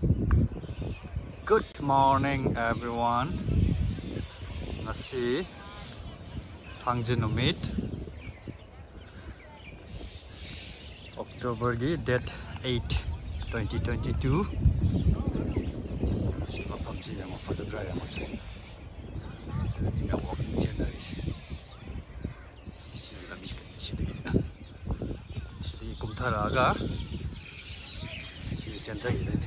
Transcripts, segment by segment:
Good morning everyone. Ngasi Thangji numit October gi date 8 2022. Mapamji yang mafazadra yang masih. Ini yang walking channel ini. Sini kumthara aga. Sini channel ini.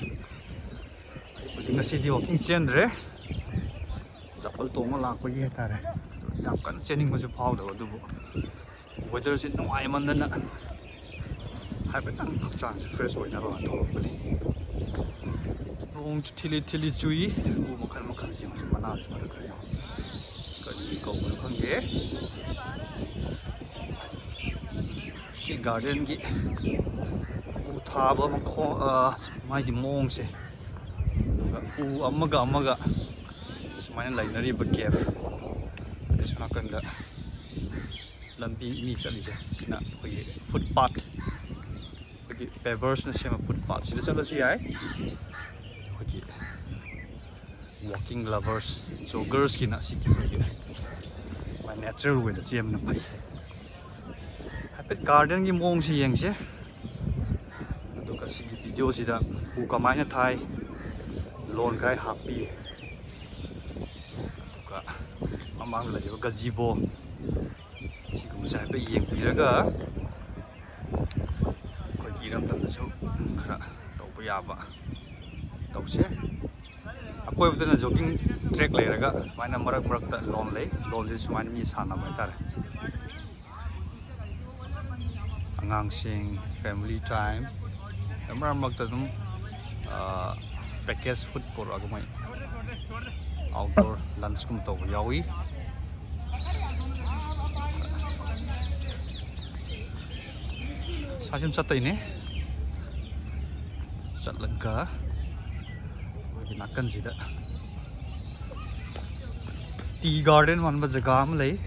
Ngasi di walking channel. Zapal tong lak pagi tare. Yam kan channel masih pau dah tu bu. Weather sih nuai mandana. Hai betang chang fresh oil na ba to bali. Nong thili chui bu makan sih masih mana sih mana kaya. Kali kau kan ye. Si garden ki utha ba makho mai di mong se. Amaga semuanya lain dari berkef. Ada sana kan dah lambi ini cari je. Sini pergi footpath, pergi pavers nasi sama footpath. Sini salah siapa? Pergi walking lovers, joggers kina sih pergi. My natural way dah siapa nak pergi. Happy garden ki mong sih yang sih. Untuk kasih video sih dah. Buka mainnya Thai. Lon kai happy ka mamang la jo gazebo sikum sai pe yeng piraga ko giram tam su khara to pa ya ba to se akoi btana jogging track leiraga maina marak ta lon le suman mi sana mai tar angang sing family time amar mak ta dum package food for agamai outdoor lunch kum to yawi sajum satai ne satlangka dinakan sida tea garden wan ba jaga am lei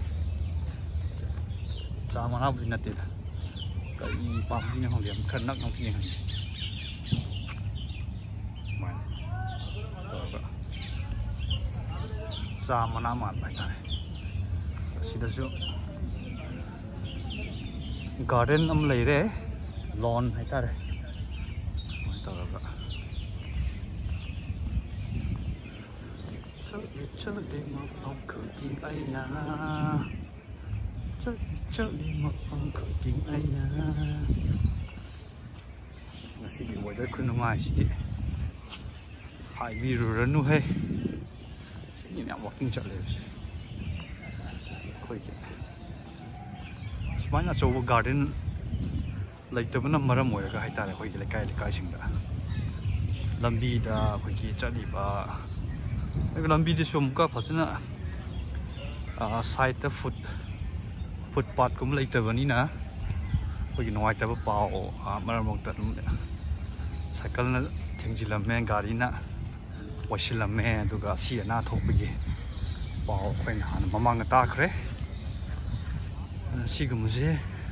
chamana binati kai pam ni hong liam khanak ngok ni sama nama apa itu? Sudah tu garden am lay re lawn itu re. Itu apa? Cel di mapang cooking ayah. Cel di mapang cooking ayah. Nasi di weather kuno mai sih. Hai biru ranu hai. Ini nak walking jalan. Koi ke. Semuanya coba garden. Like tu mana maram moya ke hai tara koi ke lekai singda. Lambi dah koi ke cari ba. Lambi di semua pasal side the footpath kum like tu bani na. Koi ke nuai tu pau maram waktu tu. Cycle na tinggilam main gari na. Wasilah meh tu ga si na thok pergi bau kau han mamang tak kre si gemuzi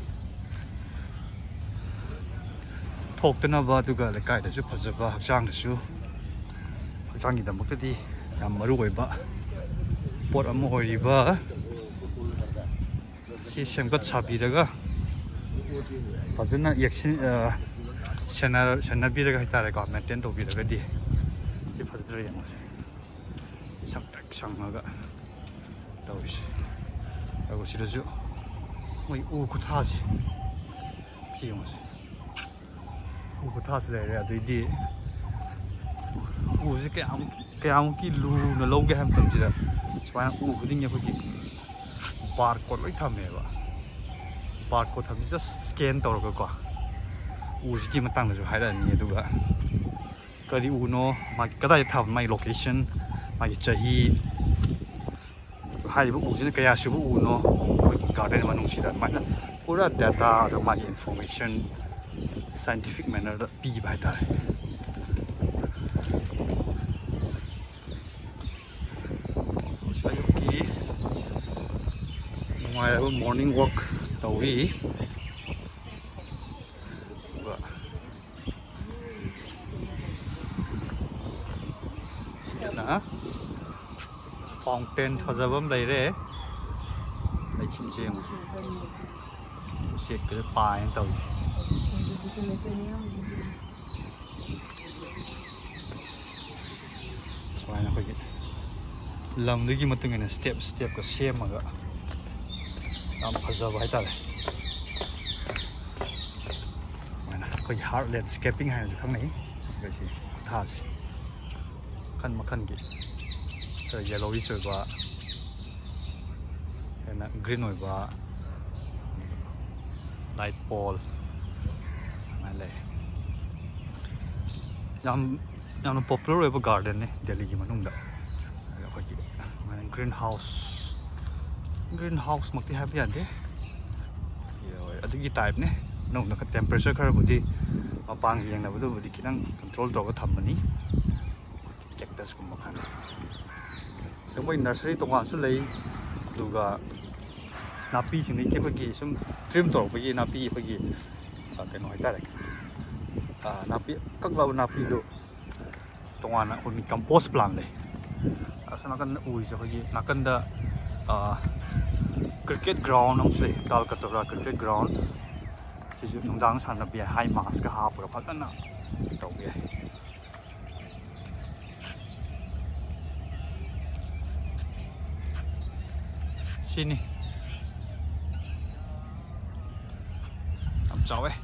thok tu na ba tu ga lekai dah su pasaba hajang dah su hajang kita mak tadi yang maru kau ba pot amu hoi ba si sengkat sabi dah ga pasal na yaksin channel bi dah kita rekod maintain tu bi dah di Pasal yang masih sampai agak tahu sih. Aku sudah jo, mau kutas sih, kiam sih. Kutas leh ada di, sih kayak ki lu nalau ke ham tam sih. Supaya kudingnya pergi barcode lagi tham ba. Barcode tham sih scan tahu ke kau. Sih kita matang tu hai dah ni tu ga. Kali uno, kita dah tahu my location, my jahi. Hari bu ujian kaya subuh uno, garden mana sih dah, mana pura data atau my information, scientific manner dah pi baca. Saya pergi, morning walk tahu ꯁꯨꯃꯥꯏꯅ fountain ꯐꯖꯕ ꯑꯃ ꯂꯩꯔꯦ ꯂꯩꯆꯤꯟꯁꯦ ꯌꯦꯡꯉꯨ ꯎꯆꯦꯛꯀꯗ ꯄꯥꯏꯅ ꯇꯧꯔꯤꯁꯦ ꯁꯨꯃꯥꯏꯅ ꯑꯩꯈꯣꯏꯒꯤ ꯂꯝꯗꯨꯒꯤ ꯃꯇꯨꯡ ꯏꯟꯅ ꯁ꯭ꯇꯦꯞꯀ ꯁꯦꯝꯃꯒ ꯌꯥꯝ ꯐꯖꯕ ꯍꯥꯏꯇꯥꯔꯦ ꯁꯨꯃꯥꯏꯅ ꯑꯩꯈꯣꯏꯒꯤ ꯍꯥꯔꯠ ꯂꯦꯟꯁꯀꯦꯄꯤꯡ ꯍꯥꯏꯅꯁꯨ ꯈꯪꯅꯩ ꯑꯩꯈꯣꯏꯁꯤ ꯈꯨꯊꯥꯁꯦ ꯃꯈꯜ ꯃꯈꯜꯒꯤ ꯈꯔ ꯌꯦꯂꯣꯋꯤꯁ ꯑꯣꯏꯕ ꯍꯦꯟꯅ ꯒ꯭ꯔꯤꯟ ꯑꯣꯏꯕ ꯂꯥꯏꯠ ꯄꯣꯜ ꯑꯗꯨꯃꯥꯏꯅ ꯂꯩ ꯌꯥꯝꯅ ꯄꯣꯄꯨꯂꯔ ꯑꯣꯏꯕ ꯒꯥꯔꯗꯦꯟꯅꯦ ꯗꯦꯜꯂꯤꯒꯤ ꯃꯅꯨꯡꯗ ꯑꯩꯈꯣꯏꯒꯤ ꯑꯗꯨꯃꯥꯏꯅ ꯒ꯭ꯔꯤꯟ ꯍꯥꯎꯁ ꯃꯛꯇꯤ ꯍꯥꯏꯕ ꯌꯥꯗꯦ ꯑꯗꯨꯒꯤ ꯇꯥꯏꯞꯅꯦ ꯅꯧꯅ ꯇꯦꯝꯄꯔꯦꯆꯔ ꯈꯔꯕꯨꯗꯤ ꯃꯄꯥꯡ ꯌꯦꯡꯅꯕꯗꯨꯕꯨꯗꯤ ꯈꯤꯇꯪ ꯀꯟꯇ꯭ꯔꯣꯜ ꯇꯧꯔꯒ ꯊꯝꯕꯅꯤ ꯀꯦꯛꯇꯁꯀꯨꯝꯕ ꯈꯔ ꯃꯣꯏ ꯅꯔꯁꯔꯤ ꯇꯣꯉꯥꯟꯁꯨ ꯂꯩ ꯑꯗꯨꯒ ꯅꯥꯄꯤꯁꯤꯡꯗꯒꯤ ꯑꯩꯈꯣꯏꯒꯤ ꯁꯨꯝ ꯇ꯭ꯔꯤꯝ ꯇꯧꯔꯛꯄꯒꯤ ꯅꯥꯄꯤ ꯑꯩꯈꯣꯏꯒꯤ ꯀꯩꯅꯣ ꯍꯥꯏꯇꯥꯔꯦ ꯅꯥꯄꯤ ꯀꯛꯂꯕ ꯅꯥꯄꯤꯗꯣ ꯇꯣꯉꯥꯟꯅ ꯑꯩꯈꯣꯏꯒꯤ ꯀꯝꯄꯣꯁ ꯄ꯭ꯂꯥꯟ ꯂꯩ ꯑꯁꯣꯝ ꯅꯥꯀꯟꯗ ꯎꯔꯤꯁꯦ ꯑꯩꯈꯣꯏꯒꯤ ꯅꯥꯀꯟꯗ ꯀ꯭ꯔꯤꯀꯦꯠ ꯒ꯭ꯔꯥꯎꯟ ꯑꯃꯁꯨ ꯂꯩ ꯀꯜꯀꯇꯥ ꯀ꯭ꯔꯤꯀꯦꯠ ꯒ꯭ꯔꯥꯎꯟ ꯁꯤꯁꯨ ꯅꯨꯡꯗꯥꯡ ꯁꯥꯟꯅꯕ ꯌꯥꯏ ꯍꯥꯏ ꯃꯥꯁꯀ ꯍꯥꯞꯄꯒ ꯐꯖꯅ ꯇꯧꯕ ꯌꯥꯏ sini am chawe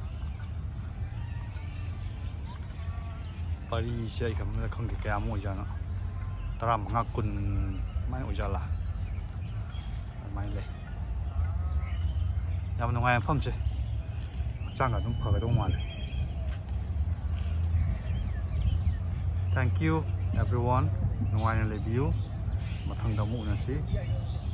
pari se kam na khang kya mo jana tara manga kun mai ojala mai le yam no ngai pham se chang ga dum pha ga dong ma le thank you everyone no ngai le view mathang da mu na si